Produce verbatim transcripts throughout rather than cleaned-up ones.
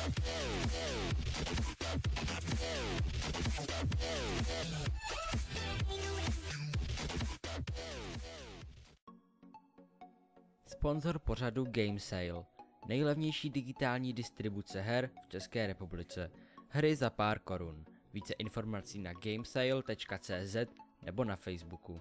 Sponzor pořadu GameSale. Nejlevnější digitální distribuce her v České republice. Hry za pár korun. Více informací na gamesale tečka cz nebo na Facebooku.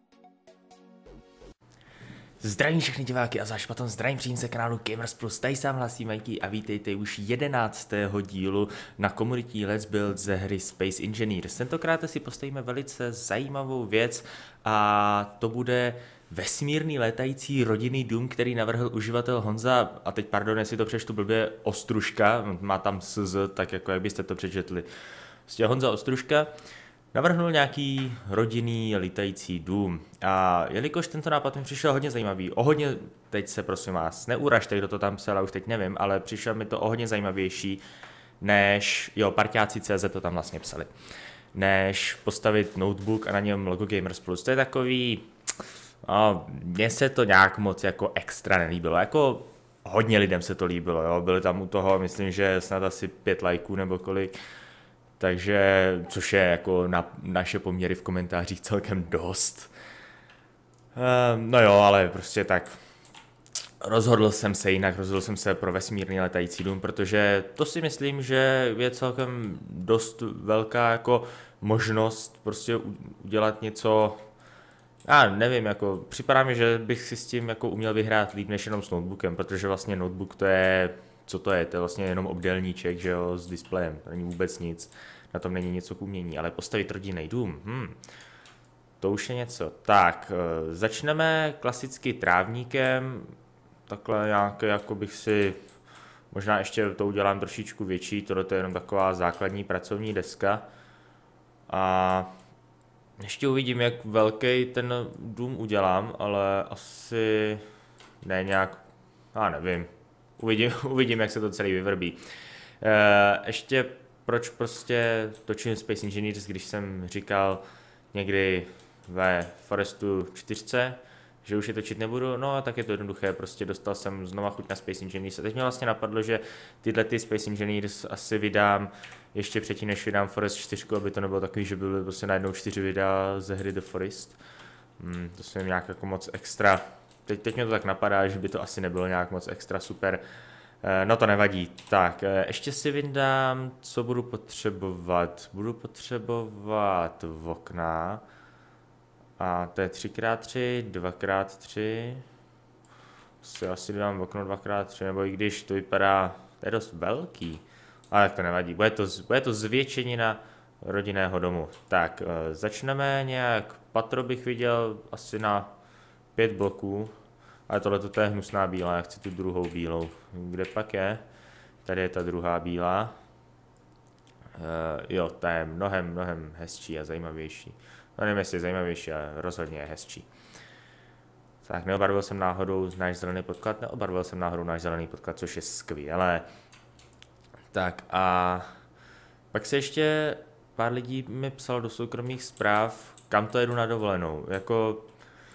Zdravím všechny diváky a záš potom zdravím příjemce kanálu Gamers Plus, tady sám hlasí Mikey a vítejte už jedenáctého dílu na komunitní Let's Build ze hry Space Engineers. Tentokrát si postavíme velice zajímavou věc a to bude vesmírný létající rodinný dům, který navrhl uživatel Honza, a teď pardon, jestli to přečtu blbě, Ostružka, má tam S Z, tak jako jak byste to přečetli. Prostě Honza Ostružka navrhnul nějaký rodinný lítající dům a jelikož tento nápad mi přišel hodně zajímavý, o hodně, teď se prosím vás, neuražte, kdo to tam psal, už teď nevím, ale přišel mi to o hodně zajímavější, než, jo, parťáci tečka cz to tam vlastně psali, než postavit notebook a na něm logo Gamers Plus. To je takový, no, mně se to nějak moc jako extra nelíbilo, jako hodně lidem se to líbilo, jo, byly tam u toho, myslím, že snad asi pět lajků nebo kolik. Takže, což je jako na naše poměry v komentářích celkem dost. Ehm, no jo, ale prostě tak rozhodl jsem se jinak, rozhodl jsem se pro vesmírný letající dům, protože to si myslím, že je celkem dost velká jako možnost prostě udělat něco, já nevím, jako připadá mi, že bych si s tím jako uměl vyhrát líp než jenom s notebookem, protože vlastně notebook to je, co to je, to je vlastně jenom obdélníček, že jo, s displejem, to není vůbec nic, na tom není něco k umění, ale postavit rodinný dům, hm, to už je něco. Tak, začneme klasicky trávníkem, takhle nějaké, jako bych si, možná ještě to udělám trošičku větší, tohle je jenom taková základní pracovní deska a ještě uvidím, jak velký ten dům udělám, ale asi ne nějak, já nevím. Uvidím, uvidím, jak se to celý vyvrbí. E, ještě proč prostě točím Space Engineers, když jsem říkal někdy ve Forestu čtyřce, že už je točit nebudu, no tak je to jednoduché, prostě dostal jsem znova chuť na Space Engineers. A teď mě vlastně napadlo, že tyhle ty Space Engineers asi vydám ještě předtím, než vydám Forest čtyři, aby to nebylo takový, že byly prostě najednou čtyři videa ze hry The Forest. Hmm, to jsem nějak jako moc extra. Teď, teď mě to tak napadá, že by to asi nebylo nějak moc extra super. No to nevadí. Tak, ještě si vyndám, co budu potřebovat. Budu potřebovat okna. A to je tři krát tři, dva krát tři. Si asi dám okno dva krát tři, nebo i když to vypadá, to je dost velký. Ale tak to nevadí, bude to, bude to zvětšenina rodinného domu. Tak, začneme nějak, patro bych viděl asi na pět bloků. Ale tohle to je hnusná bílá, já chci tu druhou bílou. Kde pak je? Tady je ta druhá bílá. Uh, jo, ta je mnohem, mnohem hezčí a zajímavější. No nevím, jestli je zajímavější, ale rozhodně je hezčí. Tak, neobarvil jsem náhodou náš zelený podklad, neobarvil jsem náhodou náš zelený podklad, což je skvělé. Tak a pak se ještě pár lidí mi psalo do soukromých zpráv, kam to jedu na dovolenou. Jako...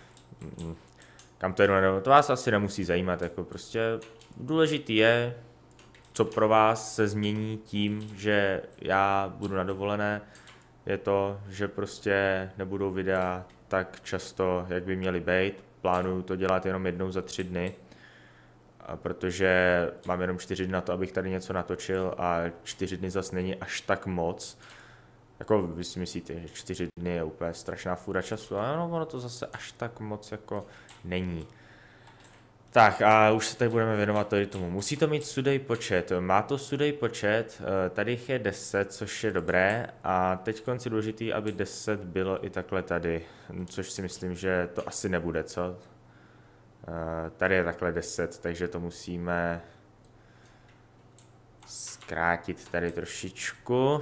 Kam to jedu na dovolenou, to vás asi nemusí zajímat, jako prostě důležitý je, co pro vás se změní tím, že já budu na dovolené, je to, že prostě nebudou videa tak často, jak by měly být, plánuju to dělat jenom jednou za tři dny, a protože mám jenom čtyři dny na to, abych tady něco natočil a čtyři dny zase není až tak moc. Jako vy si myslíte, že čtyři dny je úplně strašná fůra času, ale no, ono to zase až tak moc jako není. Tak a už se tady budeme věnovat tady tomu. Musí to mít sudej počet. Má to sudej počet, tady jich je deset, což je dobré. A teď konci důležitý, aby deset bylo i takhle tady, což si myslím, že to asi nebude, co? Tady je takhle deset, takže to musíme zkrátit tady trošičku.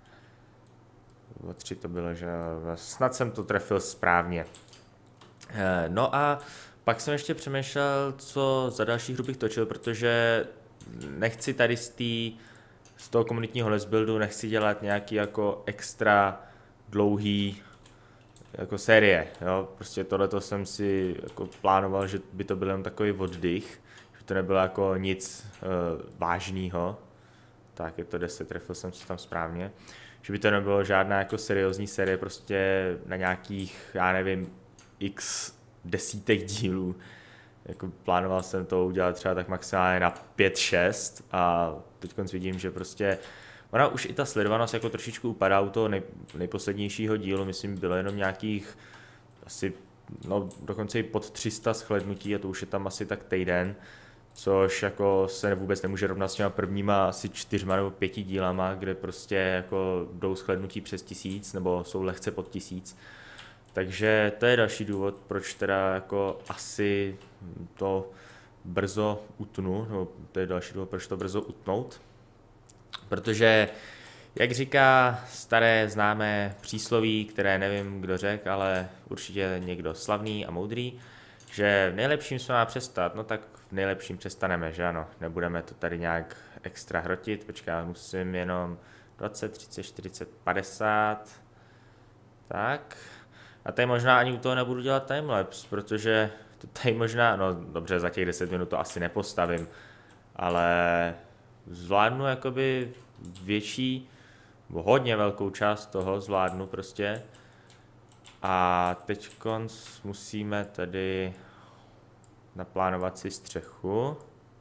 O tři to bylo, že snad jsem to trefil správně. No a pak jsem ještě přemýšlel, co za další hru bych točil, protože nechci tady z, tý, z toho komunitního let's buildu, nechci dělat nějaký jako extra dlouhý jako série, jo, prostě tohleto jsem si jako plánoval, že by to byl jen takový oddych, že to nebylo jako nic uh, vážného, Tak je to deset, trefil jsem se tam správně. Že by to nebylo žádná jako seriózní série, prostě na nějakých, já nevím, x desítek dílů. Jako plánoval jsem to udělat třeba tak maximálně na pět šest a teď vidím, že prostě ona už i ta sledovanost jako trošičku upadá u toho nej, nejposlednějšího dílu, myslím bylo jenom nějakých asi, no dokonce i pod tři sta shlédnutí a to už je tam asi tak týden, což jako se vůbec nemůže rovnat s těma prvníma asi čtyřma nebo pěti dílama, kde prostě jako jdou shlédnutí přes tisíc nebo jsou lehce pod tisíc. Takže to je další důvod, proč teda jako asi to brzo utnu, no to je další důvod, proč to brzo utnout. Protože, jak říká staré známé přísloví, které nevím kdo řekl, ale určitě někdo slavný a moudrý, že v nejlepším se má přestat, no tak v nejlepším přestaneme, že ano, nebudeme to tady nějak extra hrotit, počká, musím jenom dvacet, třicet, čtyřicet, padesát, tak. A tady možná ani u toho nebudu dělat timelapse, protože to tady možná, no dobře, za těch deset minut to asi nepostavím, ale zvládnu jakoby větší, hodně velkou část toho zvládnu prostě. A teď musíme tady naplánovat si střechu.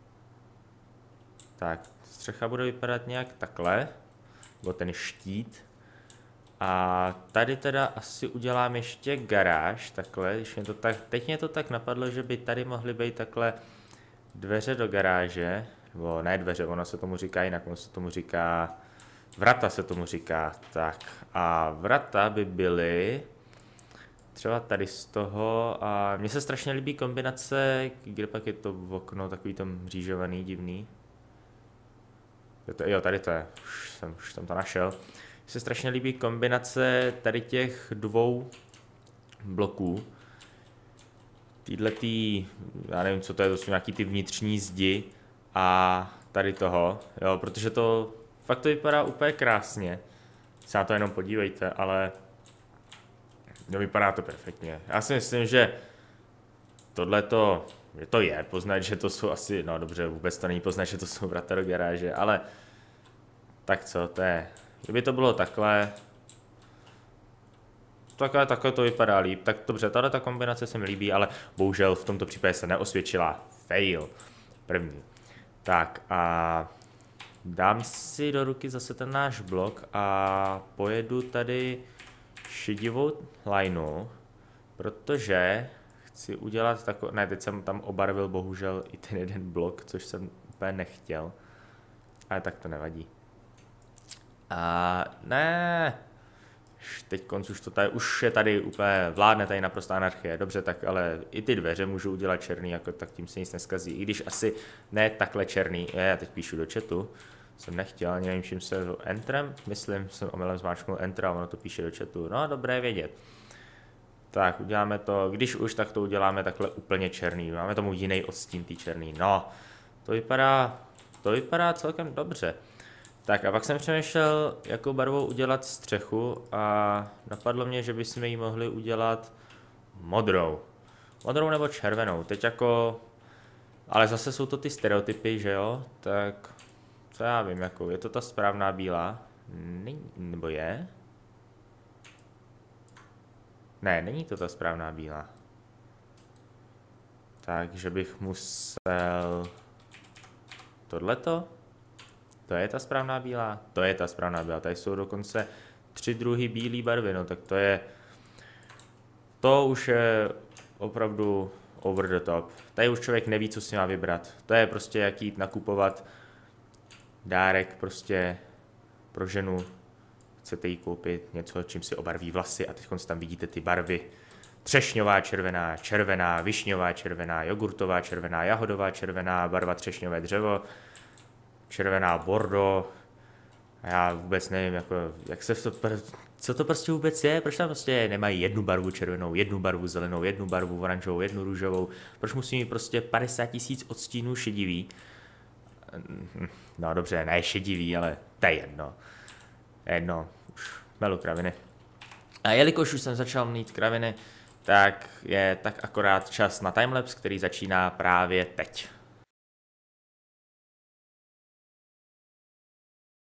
Tak, střecha bude vypadat nějak takhle, nebo ten štít. A tady teda asi udělám ještě garáž, takhle, když mě to tak, teď mě to tak napadlo, že by tady mohly být takhle dveře do garáže, nebo ne dveře, ono se tomu říká jinak, ono se tomu říká, vrata se tomu říká, tak a vrata by byly třeba tady z toho a mně se strašně líbí kombinace, kde pak je to okno takový tam mřížovaný, divný. Jo, tady to je, už jsem, už jsem to našel. Mně se strašně líbí kombinace tady těch dvou bloků. Týhletý, já nevím, co to je, to jsou nějaký ty vnitřní zdi a tady toho, jo, protože to fakt to vypadá úplně krásně. Se na to jenom podívejte, ale no, vypadá to perfektně. Já si myslím, že tohle to, že to je poznat, že to jsou asi, no dobře, vůbec to není poznat, že to jsou vrata do garáže, ale tak co, to je, kdyby to bylo takhle, takhle, takhle to vypadá líp, tak dobře, tahle ta kombinace se mi líbí, ale bohužel v tomto případě se neosvědčila, fail, první. Tak a dám si do ruky zase ten náš blok a pojedu tady šedivou lineu, protože chci udělat takový, ne, teď jsem tam obarvil bohužel i ten jeden blok, což jsem úplně nechtěl, ale tak to nevadí. A ne, teď konc už to tady, už je tady úplně, vládne tady naprostá anarchie, dobře, tak ale i ty dveře můžu udělat černý, jako tak tím se nic neskazí, i když asi ne takhle černý, já teď píšu do chatu, jsem nechtěl, ani nevím, čím se entrem, myslím, jsem omylem zmáčknul enter a ono to píše do chatu, no dobré vědět. Tak uděláme to, když už, tak to uděláme takhle úplně černý, máme tomu jiný odstín tý černý, no, to vypadá, to vypadá celkem dobře. Tak a pak jsem přemýšlel, jakou barvou udělat střechu a napadlo mě, že bychom ji mohli udělat modrou. Modrou nebo červenou, teď jako, ale zase jsou to ty stereotypy, že jo, tak co já vím, jako je to ta správná bílá, není, nebo je? Ne, není to ta správná bílá. Takže bych musel tohleto. To je ta správná bílá? To je ta správná bílá. Tady jsou dokonce tři druhy bílé barvy, no tak to je... To už je opravdu over the top. Tady už člověk neví, co si má vybrat. To je prostě jak jít nakupovat dárek prostě pro ženu. Chcete jí koupit něco, čím si obarví vlasy a teď tam vidíte ty barvy. Třešňová červená, červená, višňová červená, jogurtová červená, jahodová červená, barva třešňové dřevo, červená bordo. A já vůbec nevím, jako, jak se to, co to prostě vůbec je, proč tam prostě nemají jednu barvu červenou, jednu barvu zelenou, jednu barvu oranžovou, jednu růžovou, proč musí mít prostě padesát tisíc odstínů šedivý. No dobře, ne šedivý, ale to je jedno. Jedno, už melu kraviny. A jelikož už jsem začal mít kraviny, tak je tak akorát čas na timelapse, který začíná právě teď.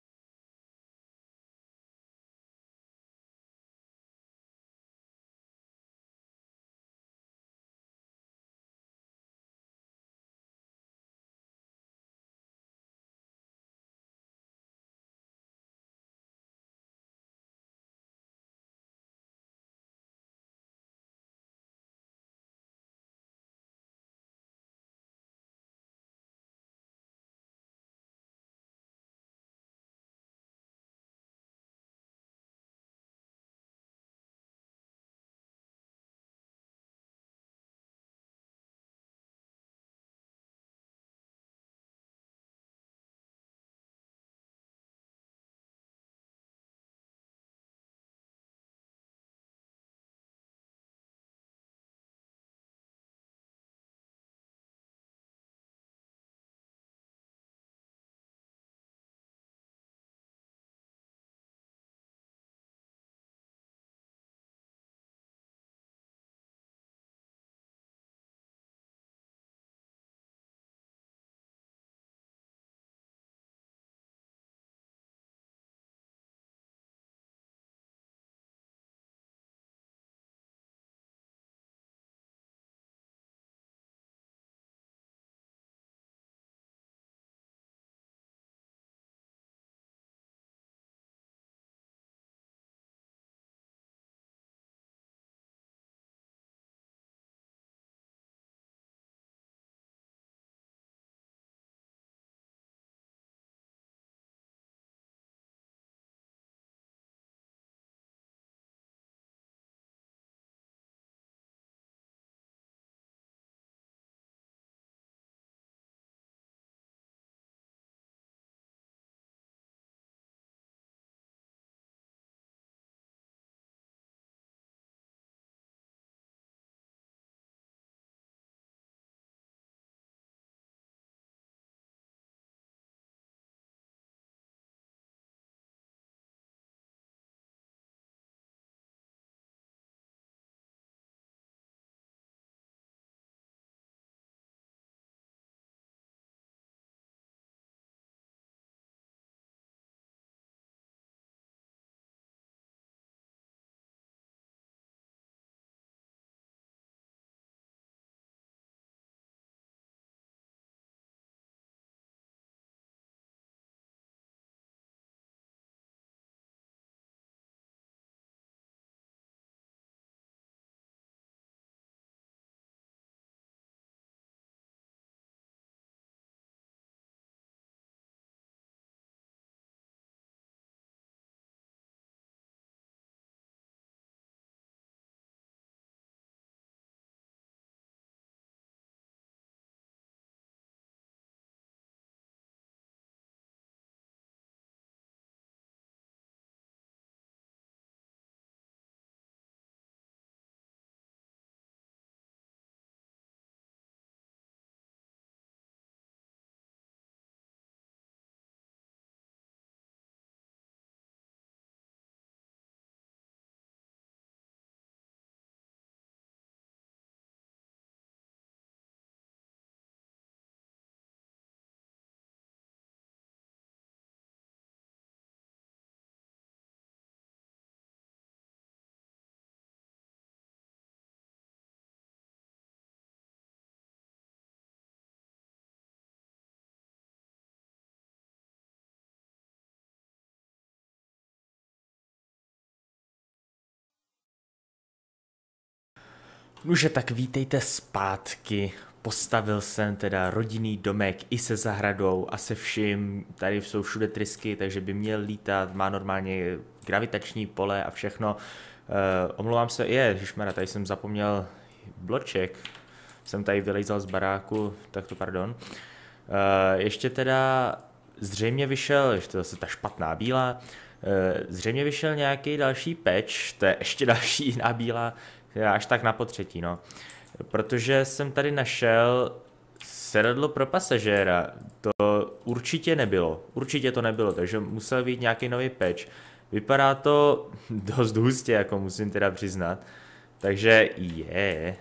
Nuže, tak vítejte zpátky. Postavil jsem teda rodinný domek i se zahradou a se vším. Tady jsou všude trysky, takže by měl lítat, má normálně gravitační pole a všechno. Uh, omlouvám se, je, ježišmarja, tady jsem zapomněl bloček. Jsem tady vylejzal z baráku, tak to pardon. Uh, ještě teda zřejmě vyšel, ještě zase ta špatná bílá, uh, zřejmě vyšel nějaký další patch, to je ještě další jiná bílá, až tak na potřetí, no. Protože jsem tady našel sedadlo pro pasažéra, to určitě nebylo, určitě to nebylo, takže musel být nějaký nový patch. Vypadá to dost hustě, jako musím teda přiznat, takže je,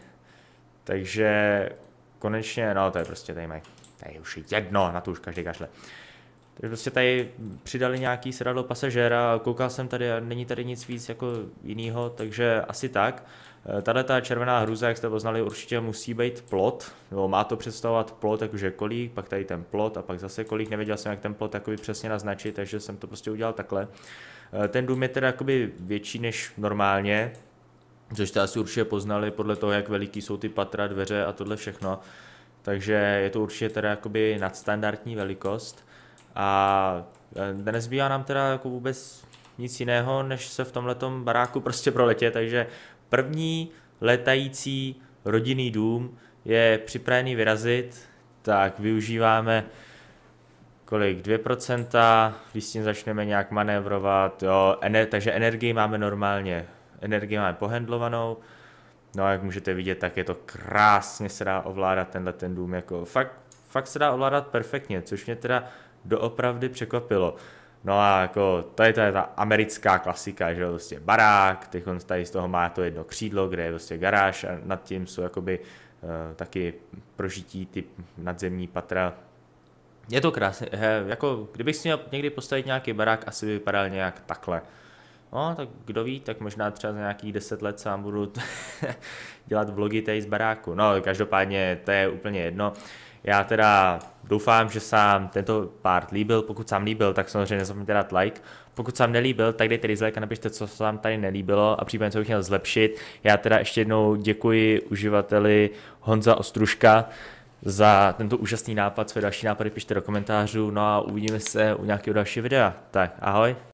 takže konečně, no to je prostě tady mají, tady už jedno, na to už každý kašle. Takže prostě tady přidali nějaký sedadlo pasažéra, koukal jsem tady a není tady nic víc jako jinýho, takže asi tak. Tahle ta červená hruza, jak jste poznali, určitě musí být plot, no, má to představovat plot, jakože kolík, pak tady ten plot a pak zase kolík, nevěděl jsem, jak ten plot jakoby přesně naznačit, takže jsem to prostě udělal takhle. Ten dům je teda jakoby větší než normálně, což jste asi určitě poznali podle toho, jak veliký jsou ty patra, dveře a tohle všechno, takže je to určitě teda jakoby nadstandardní velikost. A nezbývá nám teda jako vůbec nic jiného, než se v tomhletom baráku prostě proletět, takže první letající rodinný dům je připravený vyrazit, tak využíváme kolik, dvě procenta, když s tím začneme nějak manévrovat, jo, ener, takže energii máme normálně, energii máme pohandlovanou, no a jak můžete vidět, tak je to krásně se dá ovládat tenhle ten dům, jako fakt, fakt se dá ovládat perfektně, což mě teda doopravdy překvapilo. No a jako tady to je ta americká klasika, že jo, prostě barák, teď on tady z toho má to jedno křídlo, kde je prostě garáž a nad tím jsou jakoby uh, taky prožití ty nadzemní patra. Je to krásné, he, jako kdybych si měl někdy postavit nějaký barák, asi by vypadal nějak takhle. No, tak kdo ví, tak možná třeba za nějakých deset let sám budu dělat vlogy tady z baráku. No, každopádně to je úplně jedno. Já teda doufám, že se vám tento part líbil, pokud se vám líbil, tak samozřejmě nezapomeňte dát like. Pokud se vám nelíbil, tak dejte dislike a napište, co se vám tady nelíbilo a případně co bych měl zlepšit. Já teda ještě jednou děkuji uživateli Honza Ostružka za tento úžasný nápad, své další nápady pište do komentářů, no a uvidíme se u nějakého dalšího videa. Tak ahoj.